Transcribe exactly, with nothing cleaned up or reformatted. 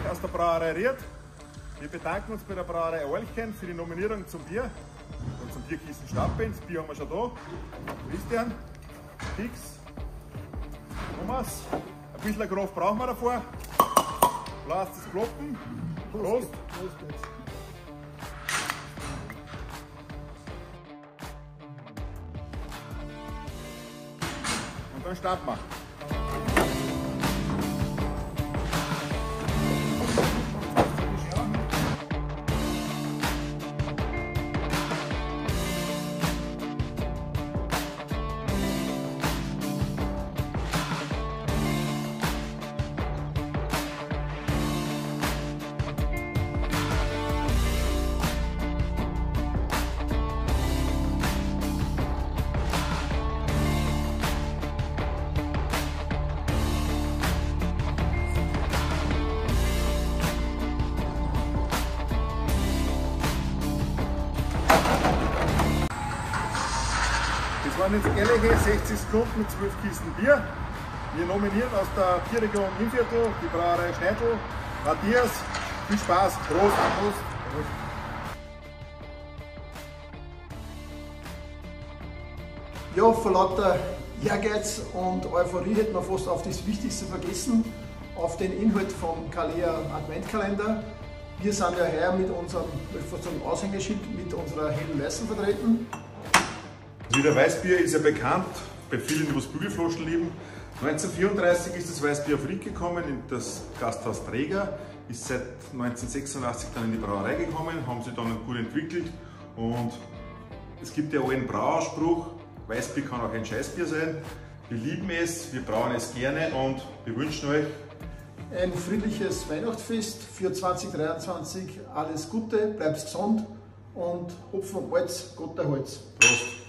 aus der Brauerei Ried. Wir bedanken uns bei der Brauerei Oelchen für die Nominierung zum Bier und zum Bierkisten Stappe. Das Bier haben wir schon da. Christian, Fix, Thomas, ein bisschen Kraft brauchen wir davor. Lasst es kloppen. Prost! Prost. Und dann starten wir. Das waren jetzt ehrliche sechzig Sekunden mit zwölf Kisten Bier. Wir nominieren aus der Bierregion Innviertel die Brauerei Schneidl. Matthias, viel Spaß, Prost! Prost. Prost. Ja, vor lauter Ehrgeiz und Euphorie hätten wir fast auf das Wichtigste vergessen, auf den Inhalt vom Kalea Adventkalender. Wir sind ja heuer mit unserem, ich würde sagen, Aushängeschild mit unserer hellen Weißen vertreten. Das Wiener Weißbier ist ja bekannt bei vielen, die was Bügelflaschen lieben. neunzehnhundertvierunddreißig ist das Weißbier auf Ried gekommen, in das Gasthaus Träger, ist seit neunzehnhundertsechsundachtzig dann in die Brauerei gekommen, haben sich dann gut entwickelt und es gibt ja auch einen Brauerspruch, Weißbier kann auch ein Scheißbier sein. Wir lieben es, wir brauen es gerne und wir wünschen euch ein friedliches Weihnachtsfest für zweitausenddreiundzwanzig. Alles Gute, bleibt gesund und Hopfen und Malz, Gott erhalt's. Prost!